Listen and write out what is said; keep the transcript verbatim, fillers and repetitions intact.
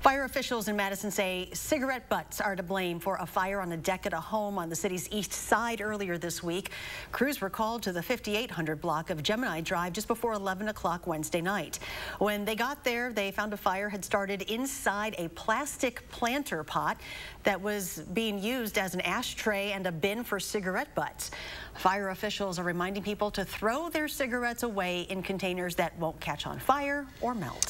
Fire officials in Madison say cigarette butts are to blame for a fire on a deck at a home on the city's east side earlier this week. Crews were called to the fifty-eight hundred block of Gemini Drive just before eleven o'clock Wednesday night. When they got there, they found a fire had started inside a plastic planter pot that was being used as an ashtray and a bin for cigarette butts. Fire officials are reminding people to throw their cigarettes away in containers that won't catch on fire or melt.